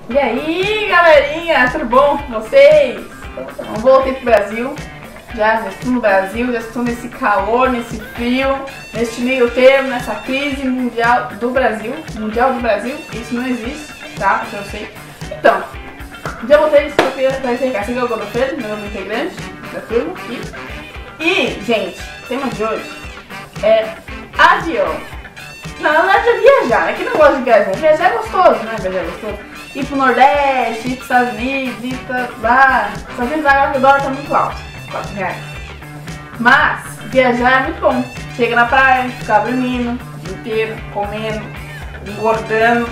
E aí, galerinha, tudo bom com vocês? Eu voltei pro Brasil, já estou no Brasil, já estou nesse calor, nesse frio, neste meio termo, nessa crise mundial do Brasil. Mundial do Brasil, isso não existe, tá? Eu sei. Então, já voltei, estou aqui para encerrar. Esse é o Godofredo, meu novo integrante da turma aqui. E, gente, o tema de hoje é avião. Não é de viajar, né? Quem não gosta de viajar? Viajar é gostoso, né? Viajar é gostoso. Ir pro Nordeste, ir pros Estados Unidos, ir pra lá. Estados Unidos agora que o dólar tá muito alto, R$4. Mas viajar é muito bom. Chega na praia, fica dormindo o dia inteiro, comendo, engordando.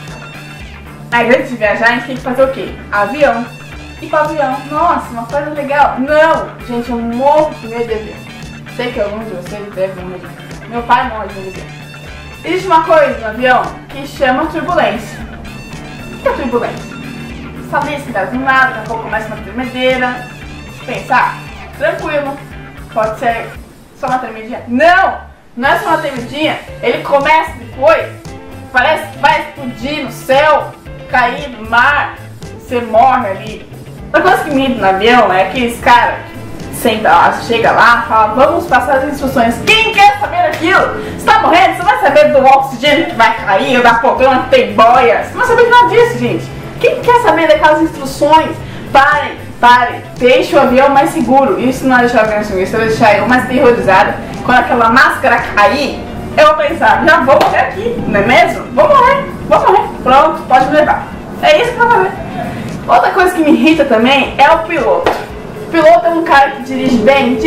Aí antes de viajar a gente tem que fazer o quê? Avião. Ir pro avião. Nossa, uma coisa legal. Não! Gente, eu morro de medo de avião. Sei que alguns de vocês devem morrer de medo. Meu pai morre de medo de avião. Existe uma coisa no avião que chama turbulência. O que é turbulência? Você sabe se dá do nada, daqui a pouco começa uma tremedeira. Se pensar, tranquilo. Pode ser só uma tremedinha. Não! Não é só uma tremedinha. Ele começa depois, parece que vai explodir no céu, cair no mar, você morre ali. Outra coisa que me irrita no avião é aqueles caras senta lá, chega lá, fala, vamos passar as instruções. Quem quer saber daquilo? Você tá morrendo? Você vai saber do oxigênio que vai cair, da programa que tem boia? Você não vai saber de nada disso, gente. Quem quer saber daquelas instruções? Parem, deixe o avião mais seguro. Isso não é deixar o avião seguro, isso vai deixar eu mais terrorizada. Quando aquela máscara cair, eu vou pensar, já vou morrer aqui, não é mesmo? Vou morrer. Pronto, pode me levar. É isso que eu vou fazer. Outra coisa que me irrita também é o piloto. O piloto é um cara que dirige bem.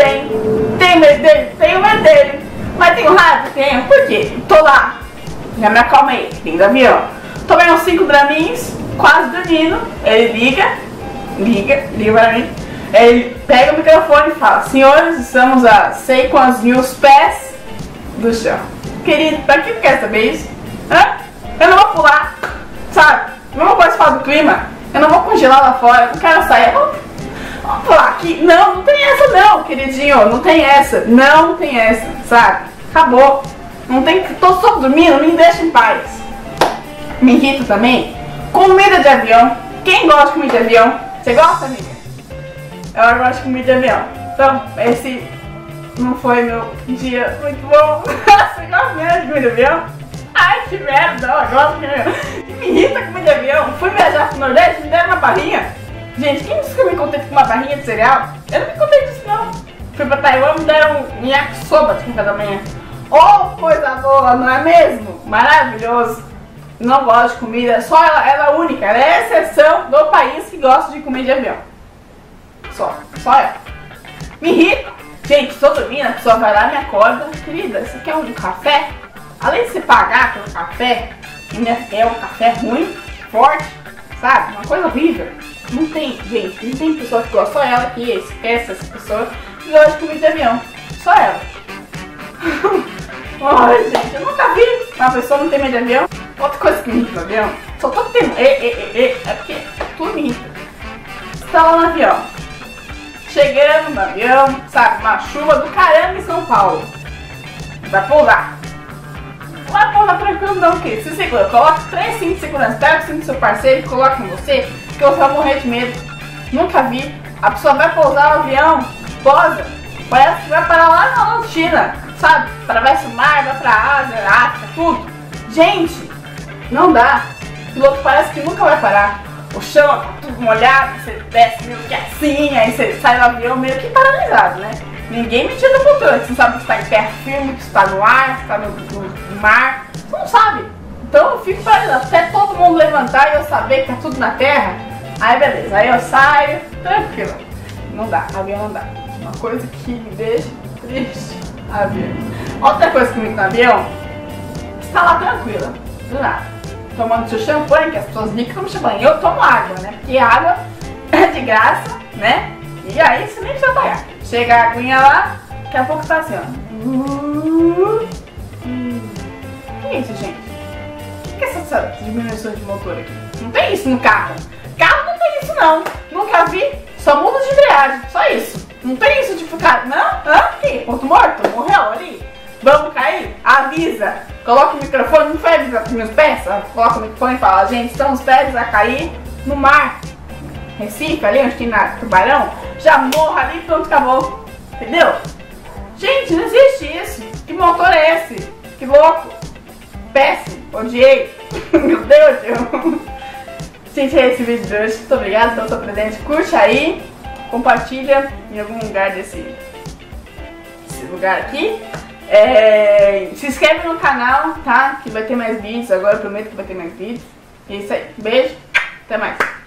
Tenho medo dele. Mas tenho raiva? Tenho. Por quê? Tô lá, já me acalmei, dentro do avião. Tomei uns 5 draminhos, quase dormindo. Ele liga para mim. Ele pega o microfone e fala: senhores, estamos a sei quantos mil pés do chão. Querido, pra que quer saber isso? Hã? Eu não vou pular, sabe? Não vou participar do clima. Eu não vou congelar lá fora, não quero sair. Vamos pular aqui. Não tem essa não, queridinho. Não tem essa, sabe? Acabou. Não tem. Tô só dormindo, me deixa em paz. Me irrita também comida de avião. Quem gosta de comida de avião? Você gosta, amiga? Eu gosto de comida de avião. Então, esse não foi meu dia muito bom. Você gosta mesmo de comida de avião? Ai, que merda, eu gosto de comida de avião. Me irrita comida de avião. Fui viajar pro Nordeste, me deram uma barrinha. Gente, quem disse que eu me contei com uma barrinha de cereal? Eu não me contei disso, não. Fui pra Taiwan, me deram um yakisoba de café da manhã. Oh, coisa boa, não é mesmo? Maravilhoso. Não gosto de comida, só ela é única. Ela é a exceção do país que gosta de comer de avião. Só ela. Me irrita. Gente, estou dormindo, a pessoa vai lá e me acorda. Querida, você quer um café? Além de você pagar pelo café, é um café ruim, forte, sabe? Uma coisa horrível. Não tem, gente, não tem pessoa que gosta, só ela que essas pessoas que gostam de comida de avião. Só ela. Ai, gente, eu nunca vi uma pessoa não ter medo de avião. Outra coisa que me irrita no avião, só tô tendo. É porque tudo me irrita. Você tá lá no avião, chegando no avião, sabe, uma chuva do caramba em São Paulo. Vai pousar. Não vai pousar tranquilo não, querido. Se segura, coloca 3 cintos de segurança, pega o cinto do seu parceiro e coloca em você, que você vai morrer de medo. Nunca vi. A pessoa vai pousar no avião, posa, parece que vai parar lá na China, sabe? Atravessa o mar, vai pra Ásia, África, tudo. Gente, não dá. O piloto parece que nunca vai parar. O chão tá tudo molhado, você desce meio que assim, aí você sai do avião meio que paralisado, né? Ninguém me tira do controle, você não sabe que está em terra firme, que está no ar, que está no mar. Você não sabe. Então eu fico paralisado até todo mundo levantar e eu saber que tá tudo na terra. Aí beleza, aí eu saio, tranquilo. Não dá, avião não dá. Uma coisa que me deixa triste, avião. Outra coisa que me irrita no avião, você tá lá tranquila, do nada, tomando seu shampoo, que as pessoas ricas tomam shampoo. Eu tomo água, né? Porque água é de graça, né? E aí você nem precisa pagar. Chega a aguinha lá, daqui a pouco tá assim, ó. Que é isso, gente? O que é essa diminuição de motor aqui? Não tem isso no carro. Carro não tem isso não. Nunca vi. Só muda de embreagem. Só isso. Não tem isso de ficar. Não? Que? Ponto morto? Morreu ali? Vamos cair? Avisa. Coloca o microfone, não faz meus pés, sabe? Coloca o microfone e fala, gente, estão os pés a cair no mar. Recife, ali onde tem na Tubarão, já morra ali e pronto, acabou. Entendeu? Gente, não existe isso. Que motor é esse? Que louco. Péssimo, odiei. Meu Deus, gente, é esse vídeo de hoje. Muito obrigada pelo seu presente. Curte aí, compartilha em algum lugar desse lugar aqui. Se inscreve no canal, tá? Que vai ter mais vídeos agora, eu prometo que vai ter mais vídeos. E é isso aí. Beijo, até mais.